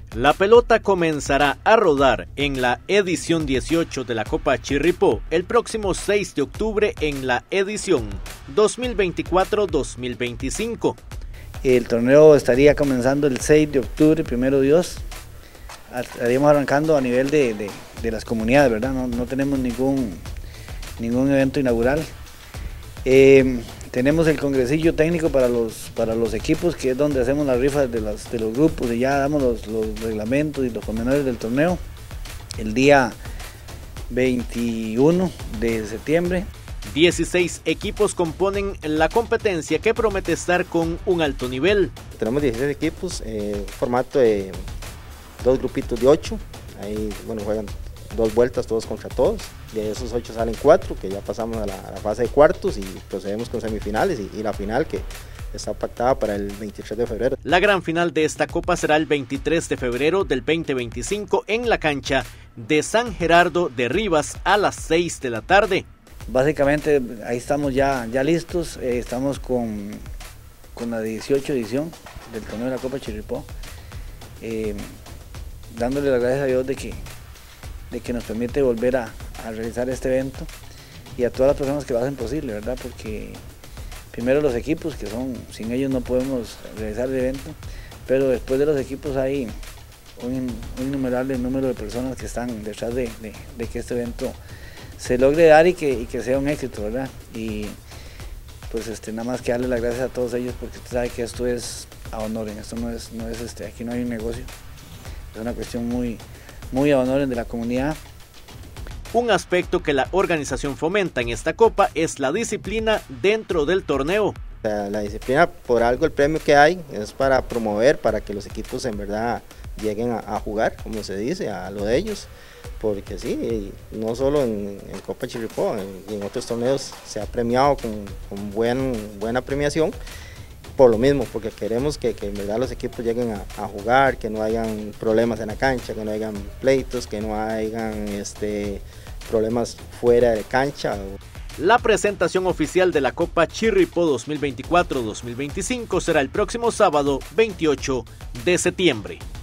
La pelota comenzará a rodar en la edición 18 de la Copa Chirripó el próximo 6 de octubre en la edición 2024-2025. El torneo estaría comenzando el 6 de octubre, primero Dios. Estaríamos arrancando a nivel de las comunidades, ¿verdad? No tenemos ningún evento inaugural. Tenemos el congresillo técnico para los equipos, que es donde hacemos las rifas de los grupos y ya damos los reglamentos y los pormenores del torneo. El día 21 de septiembre. 16 equipos componen la competencia, que promete estar con un alto nivel. Tenemos 16 equipos, formato de 2 grupitos de 8. Ahí juegan 2 vueltas todos contra todos. De esos 8 salen 4, que ya pasamos a la fase de cuartos y procedemos con semifinales y la final, que está pactada para el 23 de febrero. La gran final de esta copa será el 23 de febrero del 2025 en la cancha de San Gerardo de Rivas a las 6 de la tarde. Básicamente ahí estamos ya listos, estamos con la 18 edición del torneo de la Copa Chirripó, dándole las gracias a Dios de que nos permite volver a realizar este evento, y a todas las personas que lo hacen posible, ¿verdad? Porque primero los equipos, que sin ellos no podemos realizar el evento, pero después de los equipos hay un innumerable número de personas que están detrás de que este evento se logre dar y que sea un éxito, ¿verdad? Y pues nada más que darle las gracias a todos ellos, porque usted sabe que esto es a honor, esto no es aquí no hay un negocio, es una cuestión muy a honor de la comunidad. Un aspecto que la organización fomenta en esta copa es la disciplina dentro del torneo. La disciplina, por algo el premio que hay, es para promover, para que los equipos en verdad lleguen a jugar, como se dice, a lo de ellos. Porque sí, no solo en Copa Chirripó, y en otros torneos se ha premiado con buena premiación. Por lo mismo, porque queremos que en verdad los equipos lleguen a jugar, que no hayan problemas en la cancha, que no hayan pleitos, que no hayan problemas fuera de cancha. La presentación oficial de la Copa Chirripó 2024-2025 será el próximo sábado 28 de septiembre.